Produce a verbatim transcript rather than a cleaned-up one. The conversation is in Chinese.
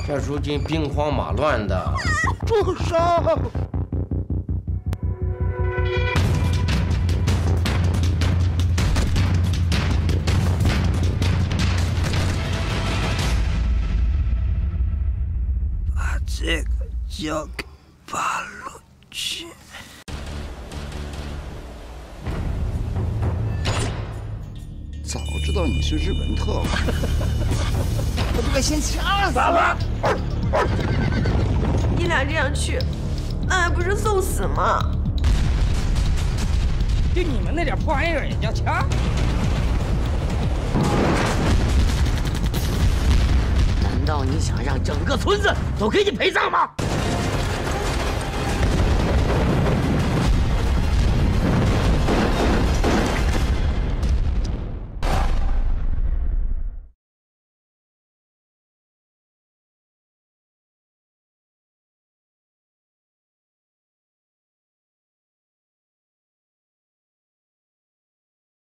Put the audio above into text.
这如今兵荒马乱的， 住手！ 把这个交给八路军。 早知道你是日本特务，我就该先掐死了。 你俩这样去，那还不是送死吗？ 就你们那点破玩意儿也叫掐？ 难道你想让整个村子都给你陪葬吗？